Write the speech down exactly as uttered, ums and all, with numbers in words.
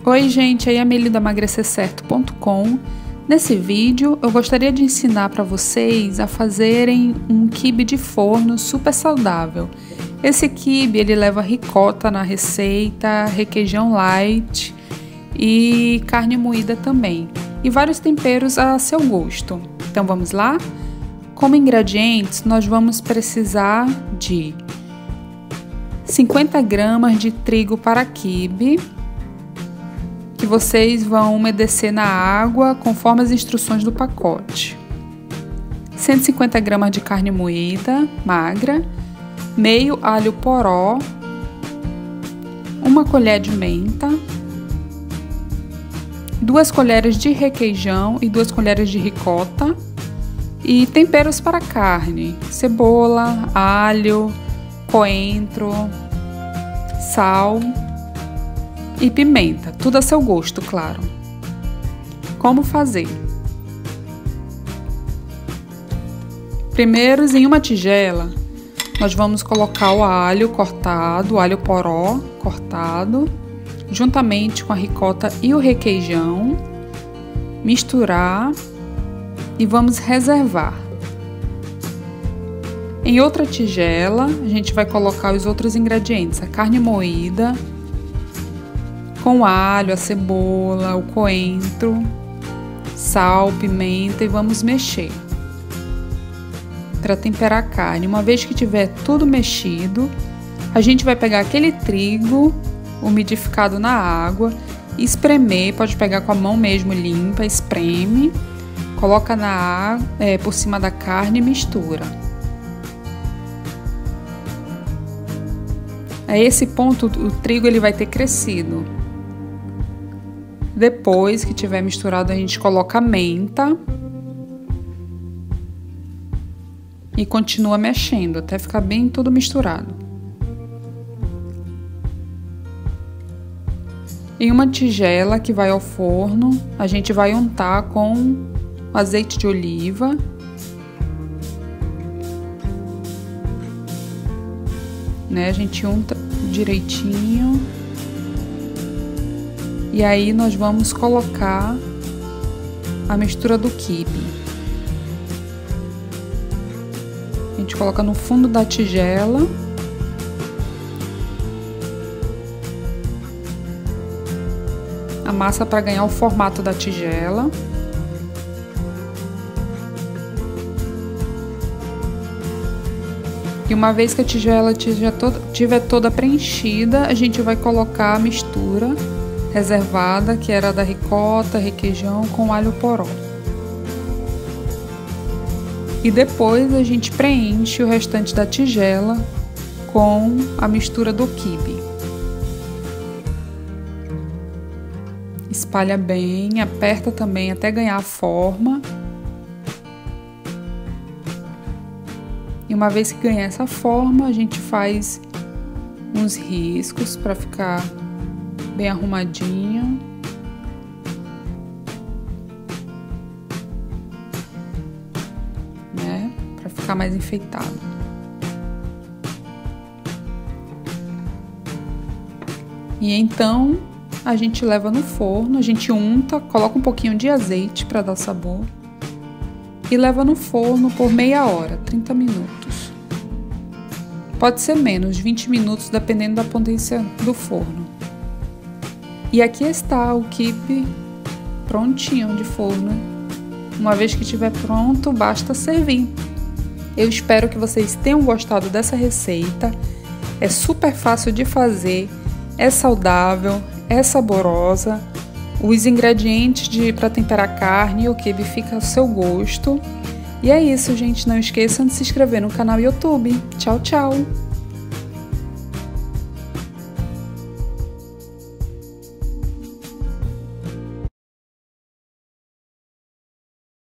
Oi gente, aí é a Amelie da emagrecer certo ponto com. Nesse vídeo eu gostaria de ensinar para vocês a fazerem um quibe de forno super saudável. Esse quibe ele leva ricota na receita, requeijão light e carne moída também. E vários temperos a seu gosto. Então vamos lá? Como ingredientes nós vamos precisar de cinquenta gramas de trigo para quibe, que vocês vão umedecer na água conforme as instruções do pacote. cento e cinquenta gramas de carne moída, magra, meio alho poró, uma colher de menta, duas colheres de requeijão e duas colheres de ricota e temperos para carne, cebola, alho, coentro, sal e pimenta, tudo a seu gosto, claro. Como fazer? Primeiro, em uma tigela, nós vamos colocar o alho cortado, o alho poró cortado, juntamente com a ricota e o requeijão, misturar e vamos reservar. Em outra tigela, a gente vai colocar os outros ingredientes, a carne moída, com o alho, a cebola, o coentro, sal, pimenta e vamos mexer para temperar a carne. Uma vez que tiver tudo mexido, a gente vai pegar aquele trigo umidificado na água e espremer. Pode pegar com a mão mesmo limpa, espreme, coloca na água, é, por cima da carne e mistura. A esse ponto o trigo ele vai ter crescido. Depois que tiver misturado, a gente coloca a menta e continua mexendo até ficar bem tudo misturado. Em uma tigela que vai ao forno, a gente vai untar com azeite de oliva. Né? A gente unta direitinho. E aí nós vamos colocar a mistura do quibe. A gente coloca no fundo da tigela. Amassa para ganhar o formato da tigela. E uma vez que a tigela estiver toda preenchida, a gente vai colocar a mistura reservada, que era da ricota, requeijão com alho poró. E depois a gente preenche o restante da tigela com a mistura do quibe. Espalha bem, aperta também até ganhar a forma. E uma vez que ganhar essa forma, a gente faz uns riscos para ficar bem arrumadinho. Né? Para ficar mais enfeitado. E então a gente leva no forno, a gente unta, coloca um pouquinho de azeite para dar sabor e leva no forno por meia hora, trinta minutos. Pode ser menos, vinte minutos, dependendo da potência do forno. E aqui está o quibe prontinho de forno. Uma vez que estiver pronto, basta servir. Eu espero que vocês tenham gostado dessa receita. É super fácil de fazer, é saudável, é saborosa. Os ingredientes para temperar a carne e o quibe fica ao seu gosto. E é isso, gente. Não esqueçam de se inscrever no canal YouTube. Tchau, tchau!